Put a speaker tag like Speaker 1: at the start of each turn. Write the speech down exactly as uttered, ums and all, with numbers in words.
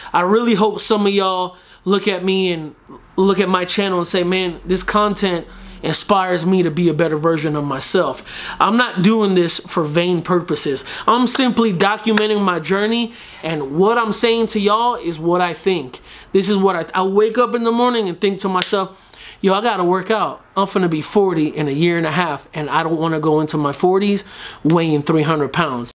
Speaker 1: I really hope some of y'all look at me and look at my channel and say, man, this content inspires me to be a better version of myself. I'm not doing this for vain purposes. I'm simply documenting my journey, and what I'm saying to y'all is what I think. This is what I, I wake up in the morning and think to myself, yo, I gotta work out. I'm finna be forty in a year and a half, and I don't wanna go into my forties weighing three hundred pounds.